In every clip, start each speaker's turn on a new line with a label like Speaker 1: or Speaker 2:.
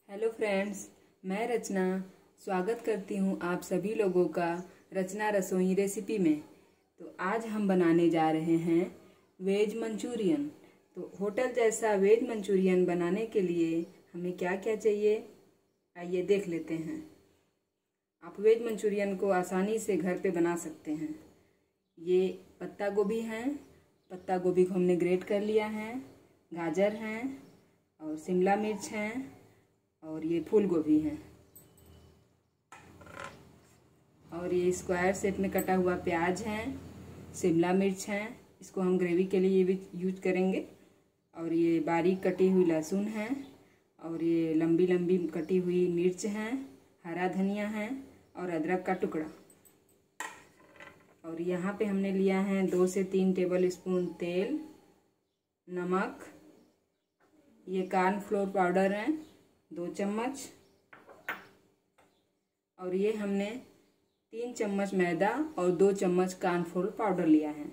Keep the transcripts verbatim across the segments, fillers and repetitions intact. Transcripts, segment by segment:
Speaker 1: Hello friends, मैं रचना स्वागत करती हूँ आप सभी लोगों का रचना रसोई रेसिपी में। तो आज हम बनाने जा रहे हैं वेज मंचूरियन। तो होटल जैसा वेज मंचूरियन बनाने के लिए हमें क्या क्या चाहिए, आइए देख लेते हैं। आप वेज मंचूरियन को आसानी से घर पे बना सकते हैं। ये पत्ता गोभी है, पत्ता गोभी को हमने ग्रेट कर लिया है, गाजर हैं और शिमला मिर्च हैं और ये फूल गोभी है और ये स्क्वायर शेप में कटा हुआ प्याज है, शिमला मिर्च है, इसको हम ग्रेवी के लिए भी यूज करेंगे। और ये बारीक कटी हुई लहसुन है और ये लंबी लंबी कटी हुई मिर्च है, हरा धनिया है और अदरक का टुकड़ा। और यहाँ पे हमने लिया है दो से तीन टेबल स्पून तेल, नमक, ये कॉर्न फ्लोर पाउडर है दो चम्मच और ये हमने तीन चम्मच मैदा और दो चम्मच कॉर्न फ्लोर पाउडर लिया है।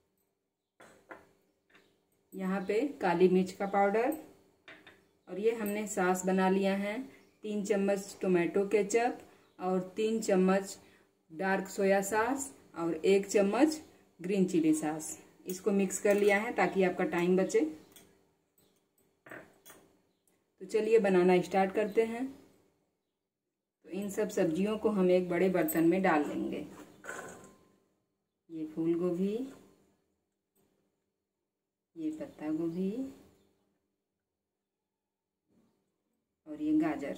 Speaker 1: यहाँ पे काली मिर्च का पाउडर और ये हमने सॉस बना लिया है तीन चम्मच टोमेटो केचप और तीन चम्मच डार्क सोया सॉस और एक चम्मच ग्रीन चिली सॉस। इसको मिक्स कर लिया है ताकि आपका टाइम बचे। तो चलिए बनाना स्टार्ट करते हैं। तो इन सब सब्जियों को हम एक बड़े बर्तन में डाल लेंगे। ये फूल गोभी, ये पत्ता गोभी और ये गाजर।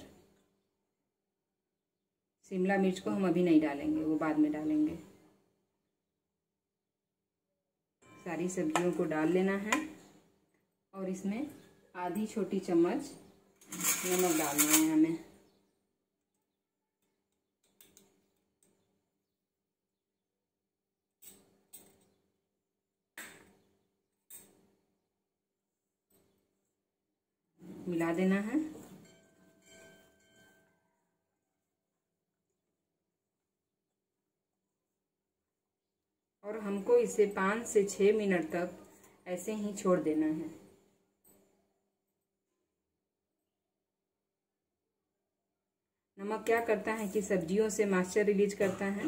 Speaker 1: शिमला मिर्च को हम अभी नहीं डालेंगे, वो बाद में डालेंगे। सारी सब्जियों को डाल लेना है और इसमें आधी छोटी चम्मच नमक डालना है हमें। मिला देना है। और हमको इसे पाँच से छः मिनट तक ऐसे ही छोड़ देना है। नमक क्या करता है कि सब्जियों से मॉइस्चर रिलीज करता है।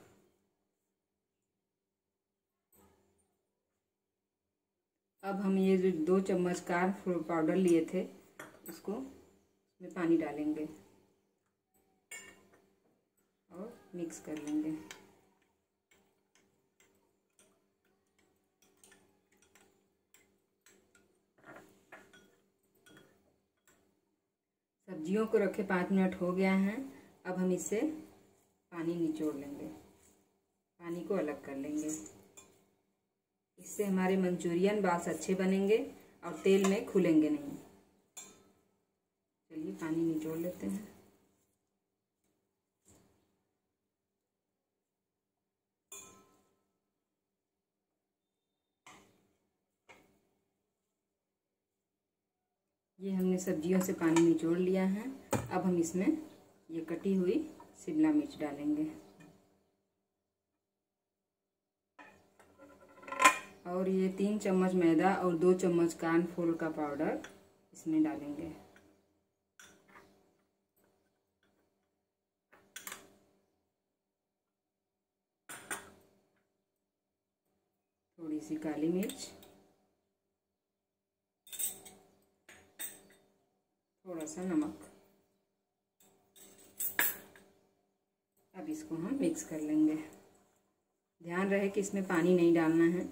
Speaker 1: अब हम ये जो दो चम्मच कॉर्न फ्लोर पाउडर लिए थे उसको में पानी डालेंगे और मिक्स कर लेंगे। सब्जियों को रखे पाँच मिनट हो गया है। अब हम इससे पानी निचोड़ लेंगे, पानी को अलग कर लेंगे। इससे हमारे मंचूरियन बॉल्स अच्छे बनेंगे और तेल में खुलेंगे नहीं। चलिए पानी निचोड़ लेते हैं। ये हमने सब्जियों से पानी निचोड़ लिया है। अब हम इसमें ये कटी हुई शिमला मिर्च डालेंगे और ये तीन चम्मच मैदा और दो चम्मच कॉर्न फ्लोर का पाउडर इसमें डालेंगे। थोड़ी सी काली मिर्च, थोड़ा सा नमक। अब इसको हम मिक्स कर लेंगे। ध्यान रहे कि इसमें पानी नहीं डालना है।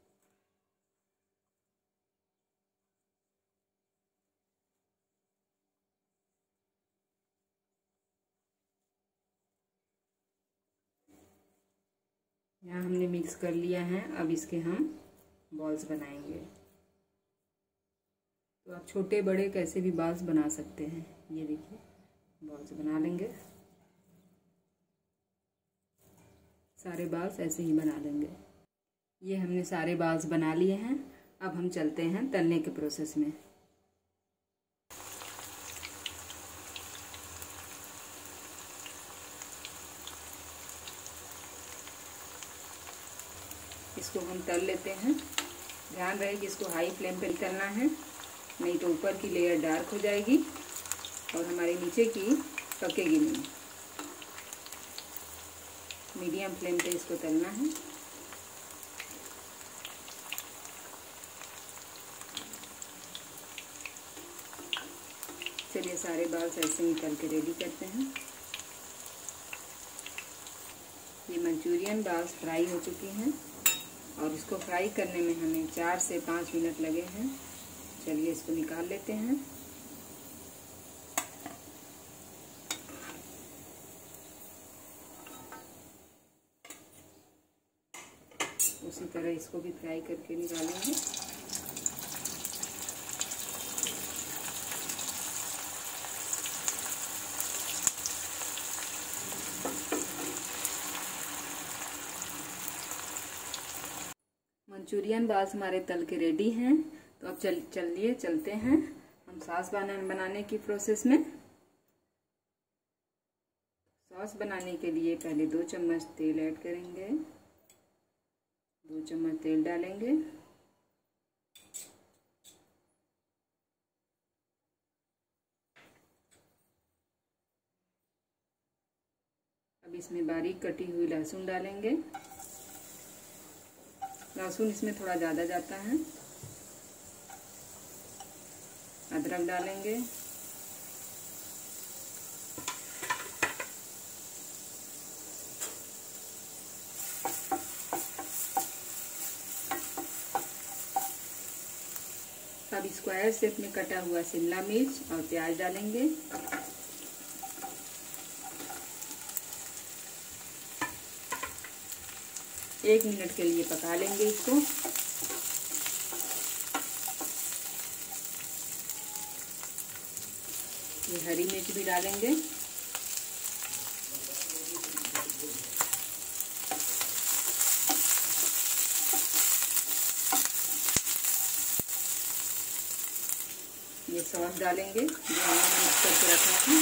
Speaker 1: यहाँ हमने मिक्स कर लिया है। अब इसके हम बॉल्स बनाएंगे। तो आप छोटे बड़े कैसे भी बॉल्स बना सकते हैं। ये देखिए बॉल्स बना लेंगे। सारे बॉल्स ऐसे ही बना लेंगे। ये हमने सारे बॉल्स बना लिए हैं। अब हम चलते हैं तलने के प्रोसेस में। इसको हम तल लेते हैं। ध्यान रहे कि इसको हाई फ्लेम पे तलना है, नहीं तो ऊपर की लेयर डार्क हो जाएगी और हमारे कढ़ाई नीचे की पकेगी नहीं। मीडियम फ्लेम पे इसको तलना है। चलिए सारे बाल्स ऐसे ही तल के रेडी करते हैं। ये मंचूरियन बाल्स फ्राई हो चुकी हैं और इसको फ्राई करने में हमें चार से पाँच मिनट लगे हैं। चलिए इसको निकाल लेते हैं। उसी तरह इसको भी फ्राई करके निकालेंगे। मंचूरियन बाल्स हमारे तल के रेडी हैं। तो अब चल चलिए चलते हैं हम सॉस बना बनाने की प्रोसेस में। सॉस बनाने के लिए पहले दो चम्मच तेल ऐड करेंगे। दो चम्मच तेल डालेंगे। अब इसमें बारीक कटी हुई लहसुन डालेंगे। लहसुन इसमें थोड़ा ज़्यादा जाता है। अदरक डालेंगे। अब स्क्वायर शेप में कटा हुआ शिमला मिर्च और प्याज डालेंगे। एक मिनट के लिए पका लेंगे इसको। ये हरी मिर्च भी डालेंगे। ये सॉस डालेंगे जो हमने मिक्स करके रखा था।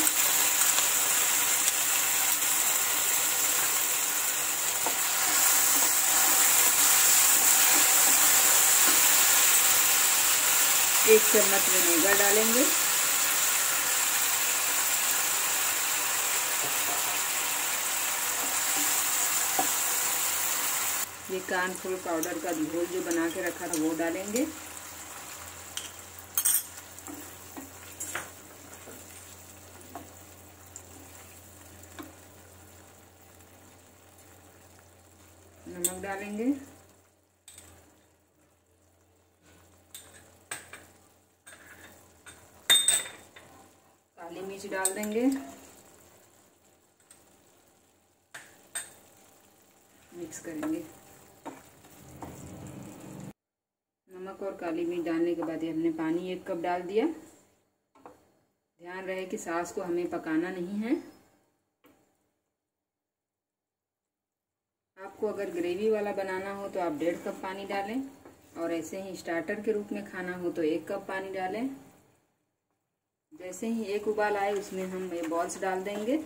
Speaker 1: एक चम्मच विनेगर डालेंगे। ये कॉर्नफ्लोर पाउडर का घोल जो बना के रखा था वो डालेंगे। नमक डालेंगे। काली मिर्च डाल देंगे। मिक्स करेंगे। नमक और काली मिर्च डालने के बाद हमने पानी एक कप डाल दिया। ध्यान रहे कि सॉस को हमें पकाना नहीं है। आपको अगर ग्रेवी वाला बनाना हो तो आप डेढ़ कप पानी डालें और ऐसे ही स्टार्टर के रूप में खाना हो तो एक कप पानी डालें। जैसे ही एक उबाल आए उसमें हम ये बॉल्स डाल देंगे।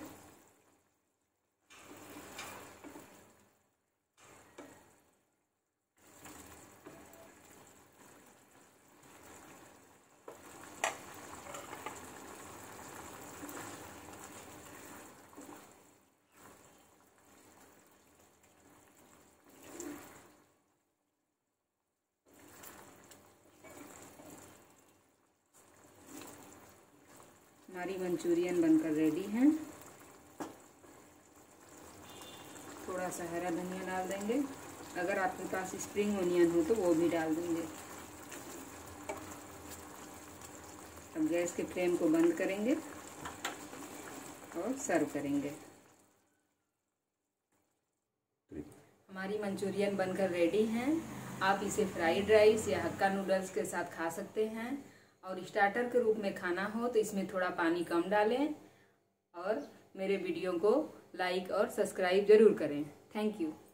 Speaker 1: हमारी मंचूरियन बनकर रेडी है। थोड़ा सा हरा धनिया डाल देंगे। अगर आपके पास स्प्रिंग ओनियन हो तो वो भी डाल देंगे। अब गैस के फ्लेम को बंद करेंगे और सर्व करेंगे। हमारी मंचूरियन बनकर रेडी हैं। आप इसे फ्राइड राइस या हक्का नूडल्स के साथ खा सकते हैं और स्टार्टर के रूप में खाना हो तो इसमें थोड़ा पानी कम डालें और मेरे वीडियो को लाइक और सब्सक्राइब ज़रूर करें। Thank you.